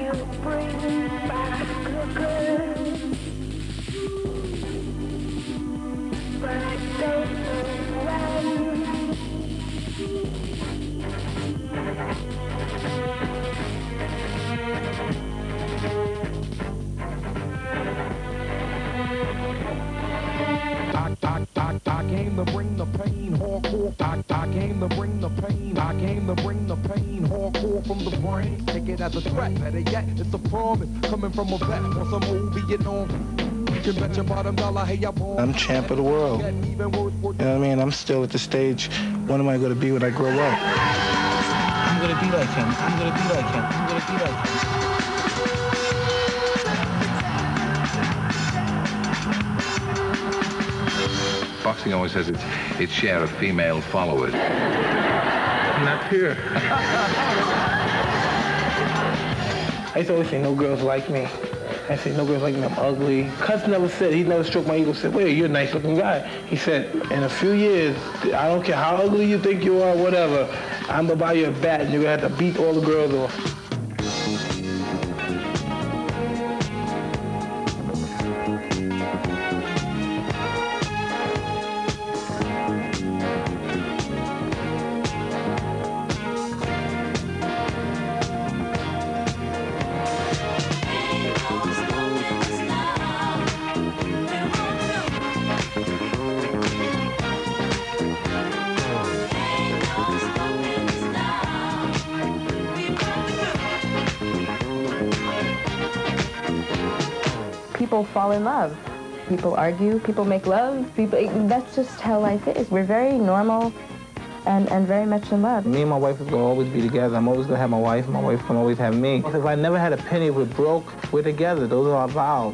I came to bring the pain, hardcore. I came to bring the pain. I came to bring the pain, hardcore from the brain. Take it as a threat, better yet, it's a promise coming from a vet or some old Vietnam. You can bet your bottom dollar, hey, I'm champ of the world. You know what I mean? I'm still at the stage. What am I going to be when I grow up? I'm going to be like him. I'm going to be like him. I'm going to be like him. Boxing always has its share of female followers. I'm not pure. I used to always say no girls like me. I say no girls like me, I'm ugly. Cuz never said, he never stroked my ego, said, wait, you're a nice looking guy. He said, in a few years, I don't care how ugly you think you are, whatever, I'm gonna buy you a bat and you're gonna have to beat all the girls off. People fall in love. People argue, people make love. That's just how life is. We're very normal and very much in love. Me and my wife is going to always be together. I'm always going to have my wife can always have me. If I never had a penny, if we're broke, we're together. Those are our vows.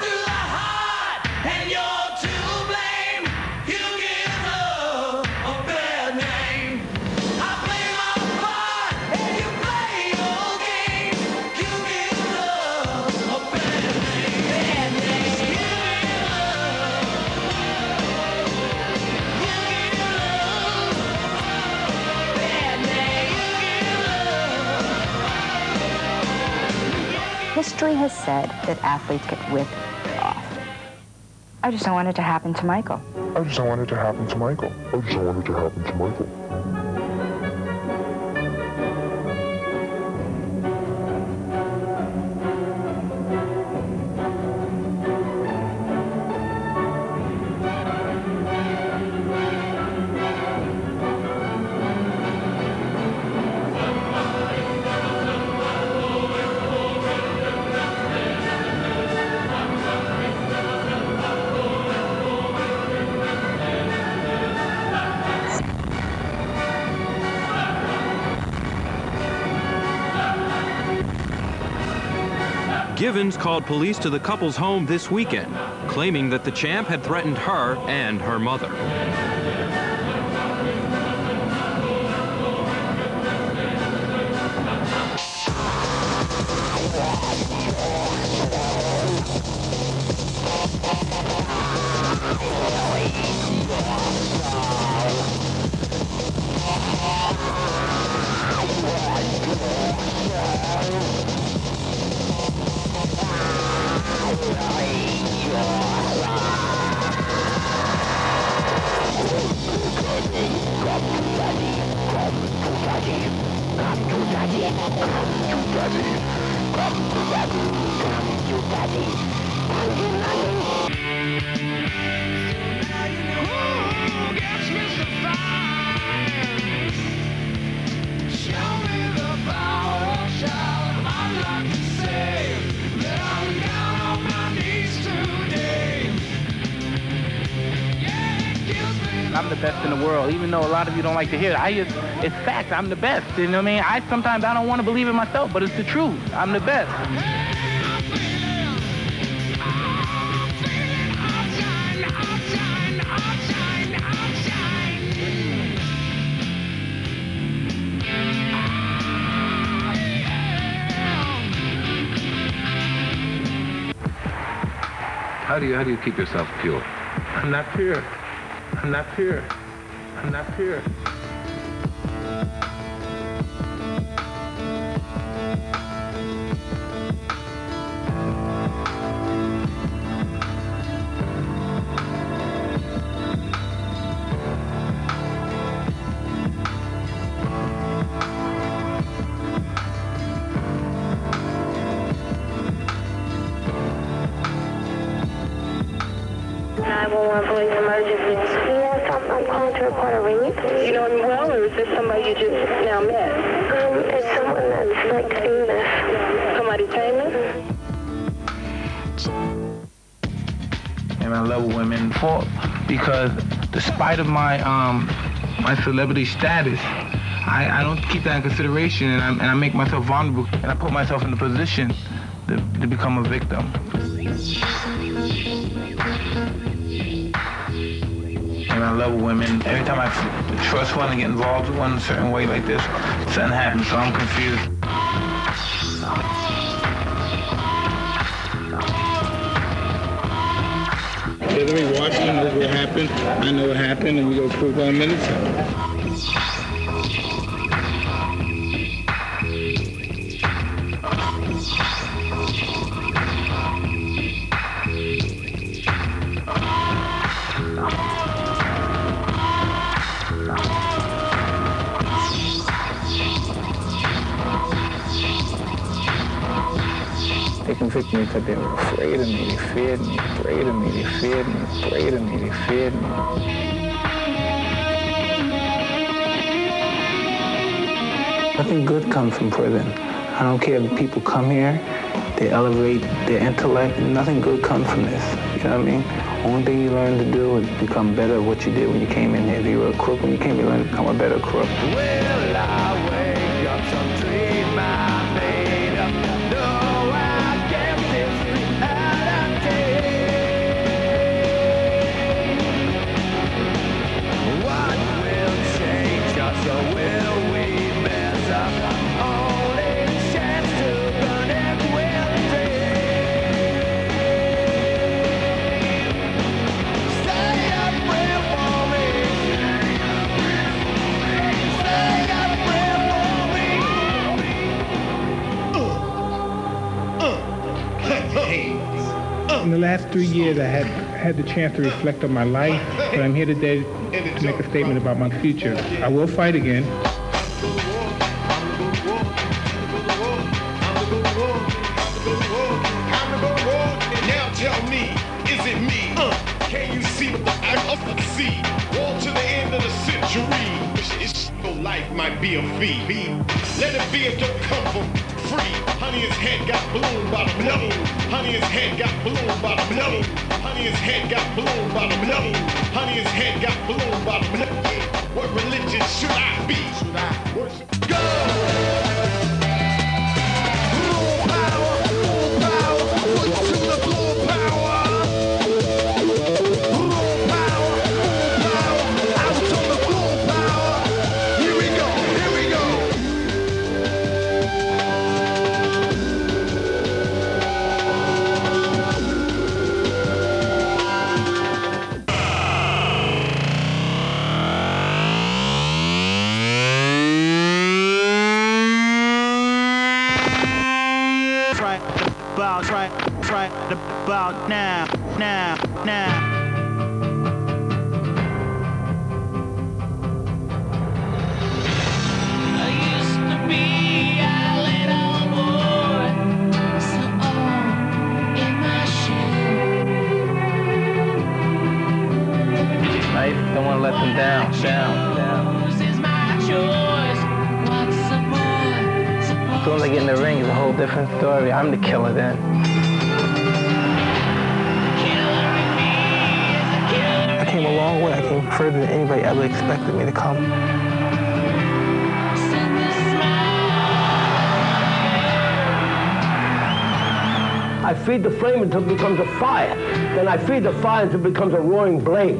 History has said that athletes get whipped off. I just don't want it to happen to Michael. I just don't want it to happen to Michael. I just don't want it to happen to Michael. Givens called police to the couple's home this weekend, claiming that the champ had threatened her and her mother. I'm the best in the world, even though a lot of you don't like to hear it. It's fact, I'm the best, you know what I mean? Sometimes I don't want to believe it myself, but it's the truth. I'm the best. How do you keep yourself pure? I'm not pure. I'm not pure. I'm not pure. 911 police emergency. Yes, I'm calling to report a ring. You know him well, or is this somebody you just now met? It's someone that's like famous. Somebody famous? And I love women because despite of my my celebrity status, I don't keep that in consideration, and I make myself vulnerable, and I put myself in the position to become a victim. And I love women. Every time I trust one and get involved with one in a certain way like this, something happens, so I'm confused. Let me watch them, this is what happened. I know what happened, and we go prove our minutes. They convicted me because they were afraid of me, they feared me, afraid of me, they feared me, afraid of me, they feared me. Nothing good comes from prison. I don't care if people come here, they elevate their intellect, nothing good comes from this, you know what I mean? Only thing you learn to do is become better at what you did when you came in here. If you were a crook when you came, you learn to become a better crook. Will I wake up some dream I made up? No, I guess it's reality. What will change us, or will we mess up? Only chance to burn it will take. Say a prayer for me. Say a prayer for me. In the last 3 years, I had the chance to reflect on my life, but I'm here today to make a statement about my future. I will fight again. Now tell me, is it me? Can you see what the I see? Walk to the end of the century. It's life might be a fee. Let it be if you come from free. Honey, his head got blown by the blow. Honey, his head got blown by the blow. Honey, his head got blown by the blow. Honey, his head got blown by the blow. What religion should I be? Should I worship? Go! Right about now. I used to be a little boy, so all in my shoes. Life, don't want to let them down. This is my choice. What's the boy? As soon as I get in the ring, it's a whole different story. I'm the killer then. I came a long way. I came further than anybody ever expected me to come. I feed the flame until it becomes a fire. Then I feed the fire until it becomes a roaring blaze.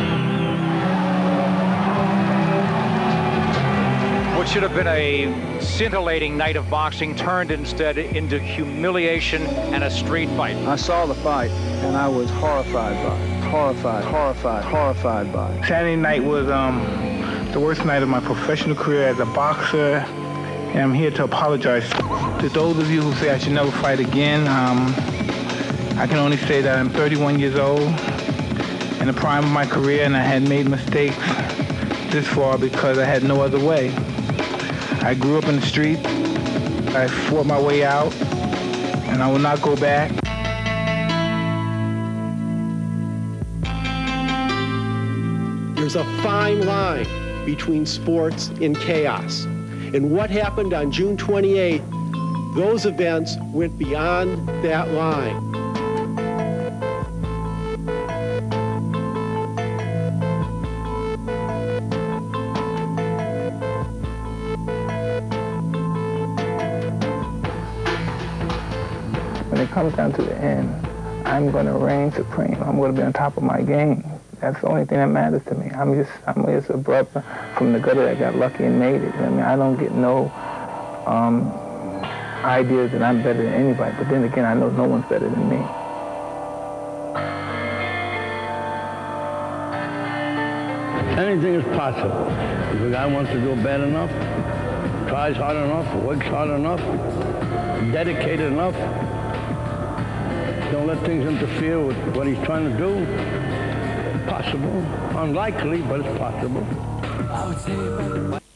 What should have been a scintillating night of boxing turned instead into humiliation and a street fight. I saw the fight, and I was horrified by it. Horrified by it. Saturday night was the worst night of my professional career as a boxer, and I'm here to apologize to those of you who say I should never fight again. I can only say that I'm 31 years old, in the prime of my career, and I had made mistakes this far because I had no other way. I grew up in the street, I fought my way out, and I will not go back. There's a fine line between sports and chaos. And what happened on June 28th, those events went beyond that line. When it comes down to the end, I'm going to reign supreme. I'm going to be on top of my game. That's the only thing that matters to me. I'm just a brother from the gutter that got lucky and made it. I mean, I don't get no ideas that I'm better than anybody. But then again, I know no one's better than me. Anything is possible. If a guy wants to do it bad enough, tries hard enough, works hard enough, dedicated enough, don't let things interfere with what he's trying to do. Possible. Unlikely, but it's possible.